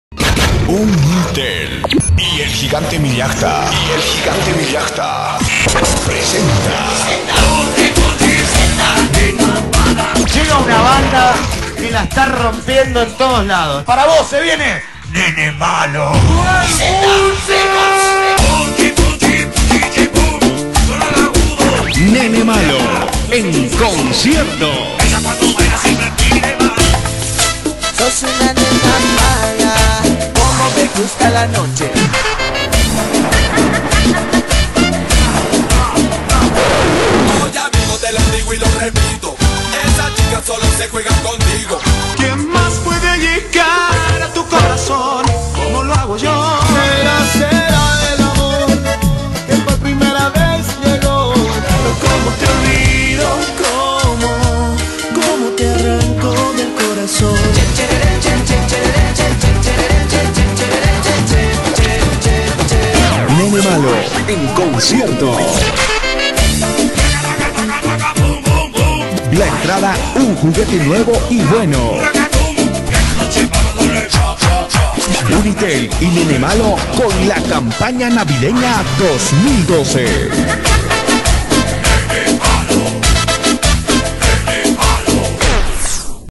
Unitel y el gigante Miyagta presenta. Llega una banda que la está rompiendo en todos lados. Para vos se viene Nene Malo. Nene Malo en concierto. Sos una nena mala, como me gusta la noche. Oye amigo, te lo digo y lo repito, esas chicas solo se juegan contigo. ¿Quién más puede llegar a tu corazón como lo hago yo? Será el amor que por primera vez llegó. Pero cómo te olvido, cómo te arranco del corazón. Nene Malo en concierto. La entrada, un juguete nuevo y bueno. Unitel y Nene Malo con la campaña navideña 2012.